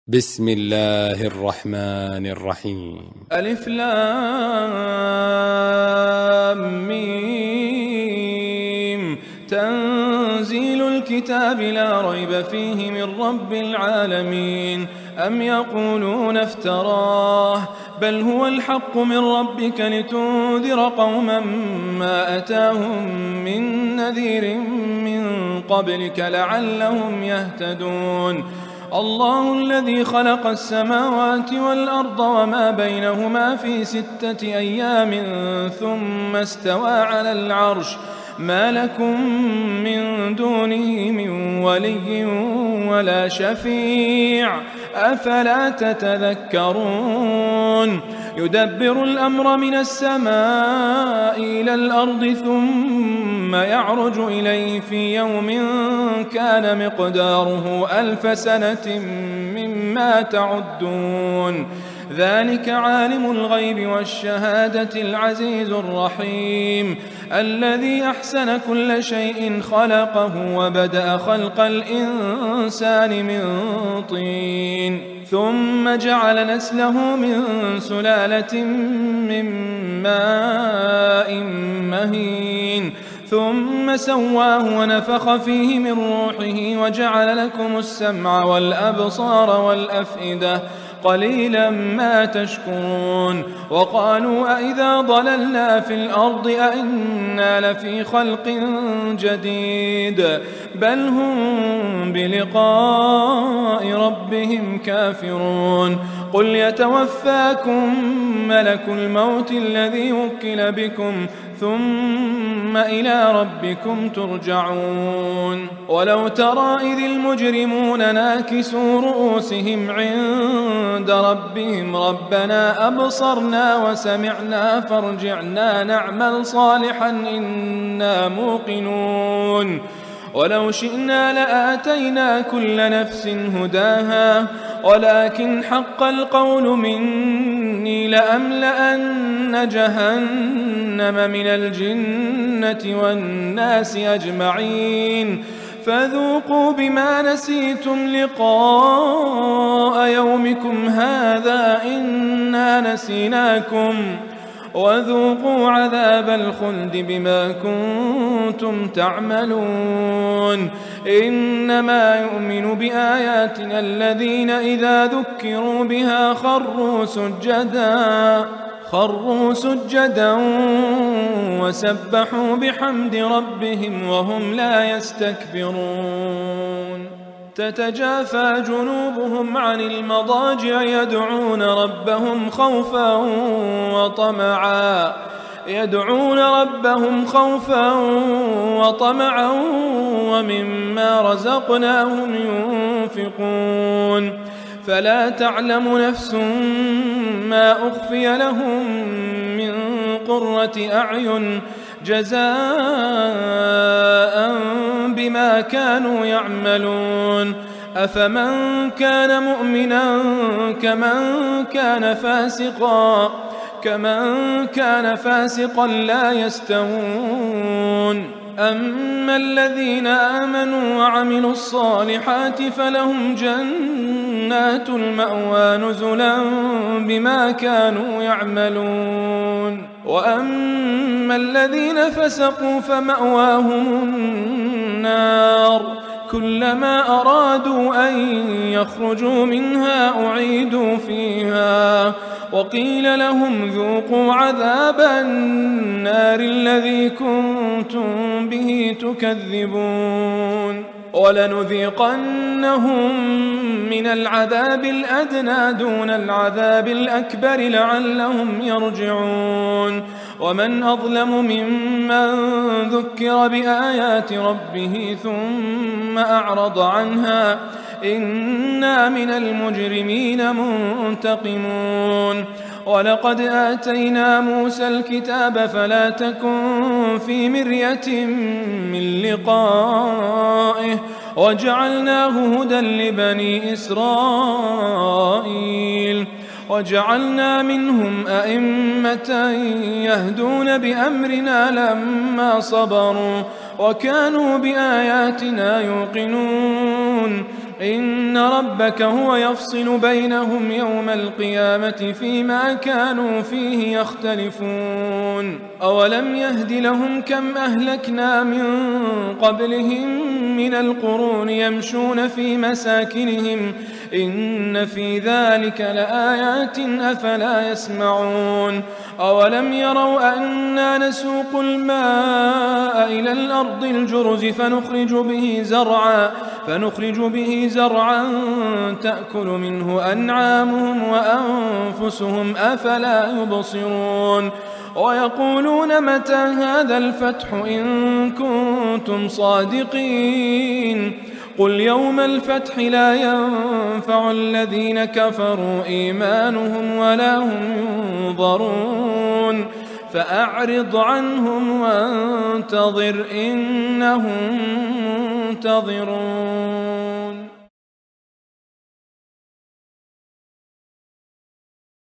بسم الله الرحمن الرحيم. ألف لام ميم. تنزيل الكتاب لا ريب فيه من رب العالمين. أم يقولون افتراه بل هو الحق من ربك لتنذر قوما ما أتاهم من نذير من قبلك لعلهم يهتدون. الله الذي خلق السماوات والأرض وما بينهما في 6 أيام ثم استوى على العرش ما لكم من دونه من ولي ولا شفيع أفلا تتذكرون. يدبر الأمر من السماء إلى الأرض ثم يعرج إليه في يوم كان مقداره 1000 سنة مما تعدون. ذلك عالم الغيب والشهادة العزيز الرحيم الذي أحسن كل شيء خلقه وبدأ خلق الإنسان من طين ثم جعل نسله من سلالة من ماء مهين ثم سواه ونفخ فيه من روحه وجعل لكم السمع والأبصار والأفئدة قليلا ما تشكرون. وقالوا أئذا ضللنا في الأرض أئنا لفي خلق جديد بل هم بلقاء ربهم كافرون. قل يتوفاكم ملك الموت الذي وكل بكم ثم إلى ربكم ترجعون. ولو ترى إذ المجرمون ناكسوا رؤوسهم عند ربهم ربنا أبصرنا وسمعنا فارجعنا نعمل صالحا إنا موقنون. ولو شئنا لآتينا كل نفس هداها ولكن حق القول مني لأملأن جهنم من الجنة والناس أجمعين فذوقوا بما نسيتم لقاء يومكم هذا إنا نسيناكم وذوقوا عذاب الخلد بما كنتم تعملون. إنما يؤمن بآياتنا الذين إذا ذكروا بها خروا سجدا وسبحوا بحمد ربهم وهم لا يستكبرون. تتجافى جنوبهم عن المضاجع يدعون ربهم خوفا وطمعا ومما رزقناهم ينفقون. فلا تعلم نفس ما أخفي لهم من قرة أعين جزاء بما كانوا يعملون. أفمن كان مؤمنا كمن كان فاسقا لا يستوون. أما الذين آمنوا وعملوا الصالحات فلهم جنات المأوى نزلا بما كانوا يعملون. وأما الذين فسقوا فمأواهم النار كلما أرادوا أن يخرجوا منها أعيدوا فيها وقيل لهم ذوقوا عذاب النار الذي كنتم به تكذبون. ولنذيقنهم من العذاب الأدنى دون العذاب الأكبر لعلهم يرجعون. ومن أظلم ممن ذكر بآيات ربه ثم أعرض عنها إنا من المجرمين منتقمون. ولقد آتينا موسى الكتاب فلا تكن في مرية من لقائه وجعلناه هدى لبني إسرائيل وجعلنا منهم أئمة يهدون بأمرنا لما صبروا وكانوا بآياتنا يوقنون. إن ربك هو يفصل بينهم يوم القيامة فيما كانوا فيه يختلفون أولم يهد لهم كم أهلكنا من قبلهم من القرون يمشون في مساكنهم إن في ذلك لآيات أفلا يسمعون أولم يروا أنا نسوق الماء إلى الأرض الجرز فنخرج به زرعا تأكل منه أنعامهم وأنفسهم أفلا يبصرون ويقولون متى هذا الفتح إن كنتم صادقين قل يوم الفتح لا ينفع الذين كفروا إيمانهم ولا هم ينظرون فأعرض عنهم وانتظر إنهم منتظرون